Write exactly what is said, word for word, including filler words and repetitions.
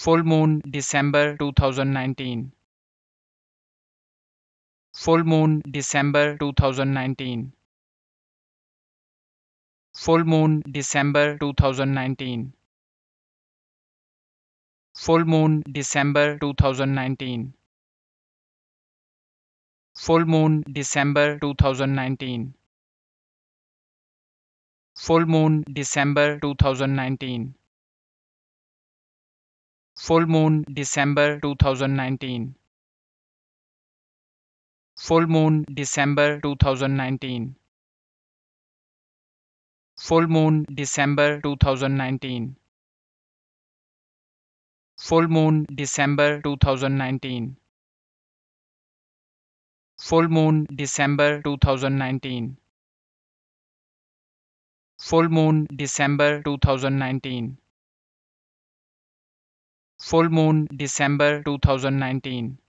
Full moon December two thousand nineteen. Full moon December two thousand nineteen. Full moon December two thousand nineteen. Full moon December two thousand nineteen. Full moon December two thousand nineteen. Full moon December two thousand nineteen. Full moon December two thousand nineteen. Full moon December two thousand nineteen. Full moon December two thousand nineteen. Full moon December two thousand nineteen. Full moon December two thousand nineteen. Full moon December two thousand nineteen. Full moon December two thousand nineteen.